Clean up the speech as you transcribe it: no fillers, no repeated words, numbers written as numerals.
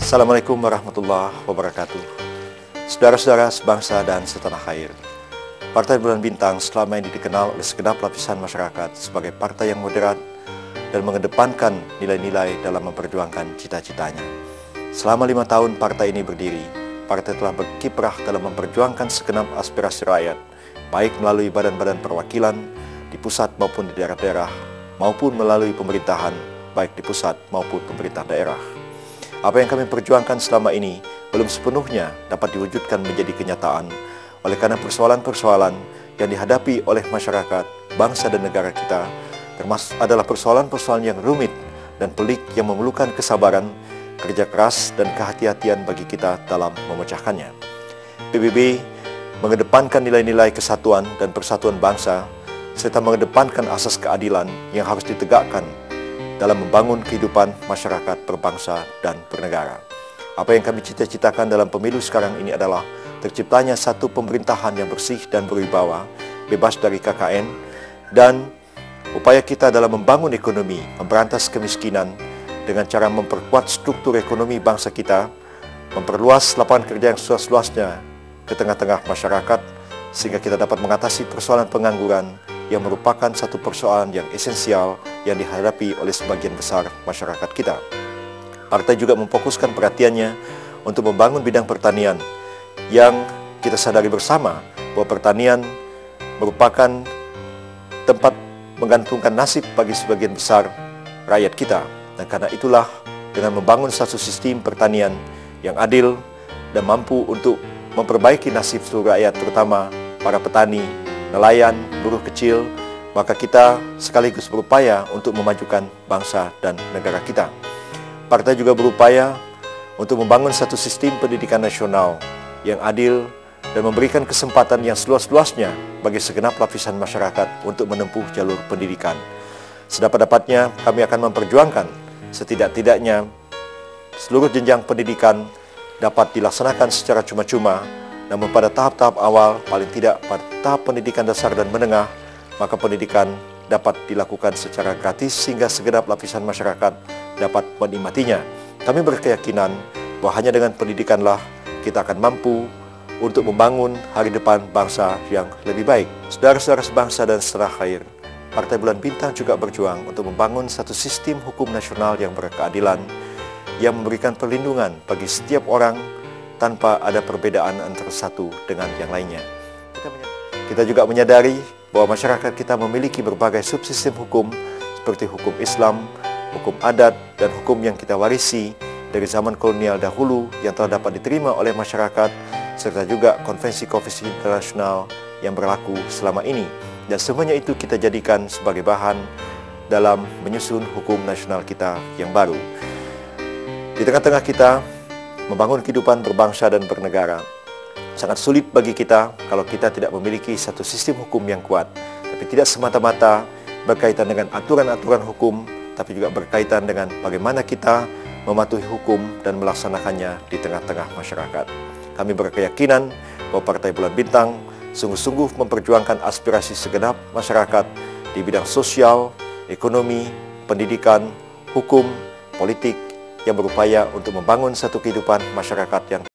Assalamualaikum warahmatullahi wabarakatuh. Saudara-saudara sebangsa dan setanah air, Partai Bulan Bintang selama ini dikenal oleh segenap lapisan masyarakat sebagai partai yang moderat dan mengedepankan nilai-nilai dalam memperjuangkan cita-citanya. Selama 5 tahun partai ini berdiri, partai telah berkiprah dalam memperjuangkan segenap aspirasi rakyat, baik melalui badan-badan perwakilan di pusat maupun di daerah-daerah, maupun melalui pemerintahan, baik di pusat maupun pemerintah daerah. Apa yang kami perjuangkan selama ini belum sepenuhnya dapat diwujudkan menjadi kenyataan oleh karena persoalan-persoalan yang dihadapi oleh masyarakat, bangsa dan negara kita termasuk adalah persoalan-persoalan yang rumit dan pelik yang memerlukan kesabaran, kerja keras dan kehati-hatian bagi kita dalam memecahkannya. PBB mengedepankan nilai-nilai kesatuan dan persatuan bangsa serta mengedepankan asas keadilan yang harus ditegakkan dalam membangun kehidupan masyarakat berbangsa dan bernegara. Apa yang kami cita-citakan dalam pemilu sekarang ini adalah terciptanya satu pemerintahan yang bersih dan berwibawa, bebas dari KKN, dan upaya kita dalam membangun ekonomi, memberantas kemiskinan dengan cara memperkuat struktur ekonomi bangsa kita, memperluas lapangan kerja yang seluas-luasnya ke tengah-tengah masyarakat, sehingga kita dapat mengatasi persoalan pengangguran yang merupakan satu persoalan yang esensial yang dihadapi oleh sebagian besar masyarakat kita. Partai juga memfokuskan perhatiannya untuk membangun bidang pertanian yang kita sadari bersama bahwa pertanian merupakan tempat menggantungkan nasib bagi sebagian besar rakyat kita. Dan karena itulah dengan membangun satu sistem pertanian yang adil dan mampu untuk memperbaiki nasib seluruh rakyat, terutama para petani, nelayan, buruh kecil, maka kita sekaligus berupaya untuk memajukan bangsa dan negara kita. Partai juga berupaya untuk membangun satu sistem pendidikan nasional yang adil dan memberikan kesempatan yang seluas-luasnya bagi segenap lapisan masyarakat untuk menempuh jalur pendidikan. Sedapat-dapatnya kami akan memperjuangkan setidak-tidaknya seluruh jenjang pendidikan dapat dilaksanakan secara cuma-cuma. Namun pada tahap-tahap awal, paling tidak pada tahap pendidikan dasar dan menengah, maka pendidikan dapat dilakukan secara gratis sehingga segenap lapisan masyarakat dapat menikmatinya. Kami berkeyakinan bahwa hanya dengan pendidikanlah kita akan mampu untuk membangun hari depan bangsa yang lebih baik. Saudara-saudara sebangsa dan setanah air, Partai Bulan Bintang juga berjuang untuk membangun satu sistem hukum nasional yang berkeadilan, yang memberikan perlindungan bagi setiap orang tanpa ada perbedaan antara satu dengan yang lainnya. Kita juga menyadari bahwa masyarakat kita memiliki berbagai subsistem hukum seperti hukum Islam, hukum adat, dan hukum yang kita warisi dari zaman kolonial dahulu yang telah dapat diterima oleh masyarakat, serta juga konvensi-konvensi internasional yang berlaku selama ini. Dan semuanya itu kita jadikan sebagai bahan dalam menyusun hukum nasional kita yang baru. Di tengah-tengah kita membangun kehidupan berbangsa dan bernegara, sangat sulit bagi kita kalau kita tidak memiliki satu sistem hukum yang kuat. Tapi tidak semata-mata berkaitan dengan aturan-aturan hukum, tapi juga berkaitan dengan bagaimana kita mematuhi hukum dan melaksanakannya di tengah-tengah masyarakat. Kami berkeyakinan bahwa Partai Bulan Bintang sungguh-sungguh memperjuangkan aspirasi segenap masyarakat di bidang sosial, ekonomi, pendidikan, hukum, politik, yang berupaya untuk membangun satu kehidupan masyarakat yang